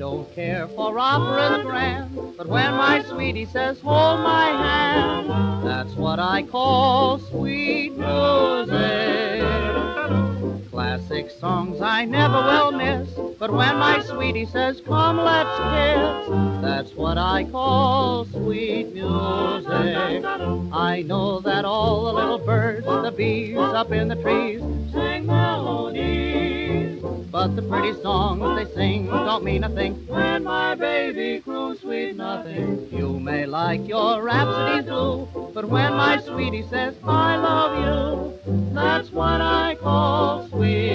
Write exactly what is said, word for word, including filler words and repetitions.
don't care for operas grand, but when my sweetie says, hold my hand, that's what I call sweet music. Classic songs I never will miss, but when my sweetie says, come, let's kiss, that's what I call sweet music. I know that all the little birds, the bees up in the trees, sing melodies, but the pretty songs they sing don't mean a thing when my baby croons sweet nothing. You may like your rhapsodies blue, but when my sweetie says, I love you, that's what I call sweet